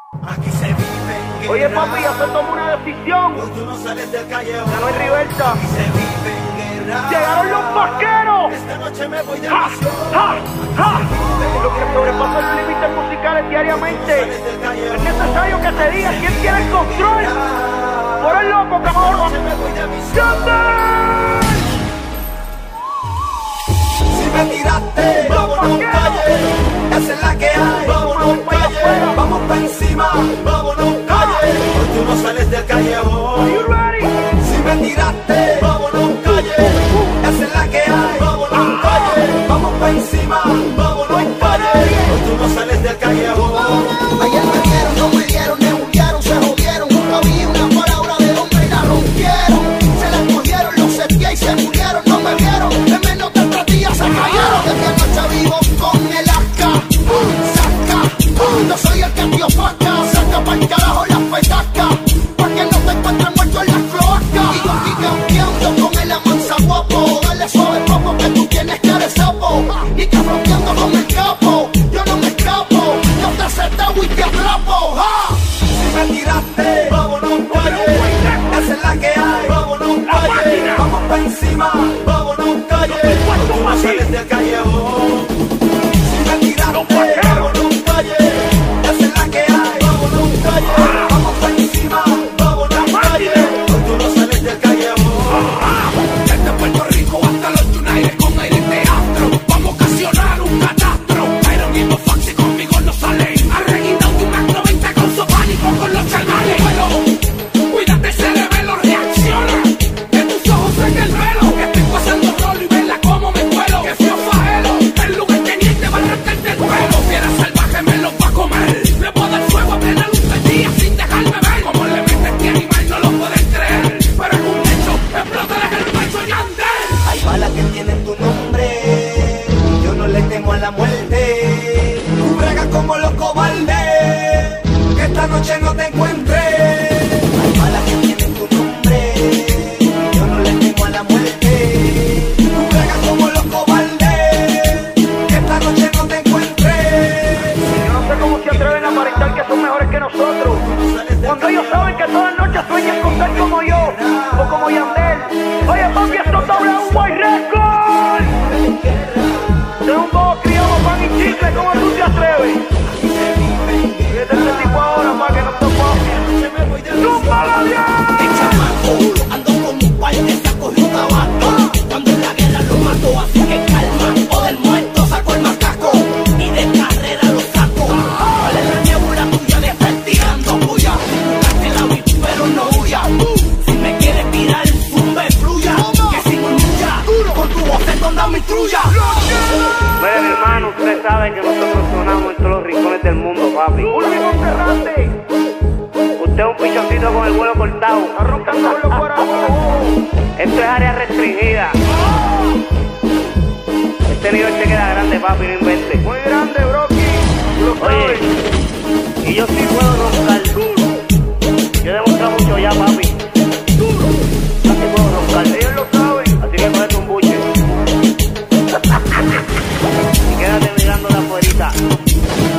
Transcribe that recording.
Aquí se vive en Oye guerra. papi, ya se tomó una decisión. Hoy tú no sales del callejón. Ya no hay Riverta. Aquí se vive en guerra. Llegaron los vaqueros. Esta noche me voy de ¡Ja! misión. ¡Ja! ¡Ja! Los que sobrepasan los límites musicales diariamente. Es necesario que te diga quién tiene el control. Por el loco, cabrón. Me voy de misión. Si me tiraste, vámonos calle. Esa es la que hay. Vámonos calle. Vamos pa' encima. Vámonos calle. Hoy tú no sales del callejón. Are you ready? Si me tiraste, vámonos calle. Esa es la que hay. Vámonos calle. Vamos pa' encima. Vámonos calle. Hoy tú no sales del callejón. Ayer me dieron, no me dieron, me huyeron, se jodieron. Nunca vi una palabra de hombre y la rompieron. Se la cogieron, los sepié y se murieron. No me vieron, en menos de 3 días se cayeron. Desde anoche vivo con el asca, saca. Yo soy el que te opaca, saca pa'l carajo las petacas. Pa' que no te encuentres muerto en las cloacas. Y yo aquí campeando con el amansa guapo. Dale suave papo que tú tienes que eres sapo. Y que rompiendo con el capo, yo no me escapo. Yo te acepto y te atrapo. ¡Ja! Si me tiraste, vámonos calle. Esa es la que hay. Vámonos calle. Vamos pa' encima. Vámonos calle. Hoy tú no sales del callejón. Si me tiraste, vámonos calle. Esa es la que hay. Vámonos calle. Vamos pa' encima. Vámonos calle. Hoy tú no sales del callejón. Desde Puerto Rico hasta los United con aire teatro. Vamos a ocasionar un catastro. Pero mismo Foxy conmigo no salen. Arreguindado de un Mac 90 con su pánico con los charmales. Pero cuídate, cerebelo, reacciona. Que tus ojos en el velo. Que estoy pasando rolo y vela como me cuelo. Que fui a fajelo. El lugar teniente va a arrancarte el pelo. Fiera salvaje me lo va a comer. Le puedo dar fuego a plena luz del día sin dejarme ver. Como le metes este animal no lo pueden creer. Pero es un hecho, explótales el pecho y Yandel. Hay balas que tienen tu nombre. Yo no le temo a la muerte. Tú bregas como los cobardes. Que esta noche no te encuentre. Hay balas que tienen tu nombre. Yo no le temo a la muerte. Tú bregas como los cobardes. Que esta noche no te encuentre. Yo no sé cómo se atreven a aparentar que son mejores que nosotros. Cuando ellos saben que todas las noches sueñan con ser como yo o como Yandel. Oye papi, esto es WY Records. Soy un bobo criado pan y chicle, ¿cómo tú te atreves? Fíjate este tipo ahora pa' que no te pases. ¡Zúmbala bien! Chamaco, ando con un par de sacos y un tabaco. Cuando en la guerra lo mato, así que calma. O del muerto saco el macaco y de carrera lo saco. ¿Cuál es la nebula tuya de estar tirando bulla? Buscaste la vi, pero no huya. Si me quieres tirar, zumba y fluya. Que si murmulla, con tu voz es donde mi trulla. Miren, hermano, ustedes saben que nosotros sonamos en todos los rincones del mundo, papi. ¡Último cerrante! Usted es un pichoncito con el vuelo cortado. Está roncando con los corazones. Esto es área restringida. Este nivel te queda grande, papi, no inventes. Muy grande, Brocky. Tú lo sabes. Oye, y yo sí puedo roncar. Yo he demostrado mucho ya, papi. Así puedo roncar. Ellos lo saben. Así que ponete un buche. Y quédate mirando la afuerita.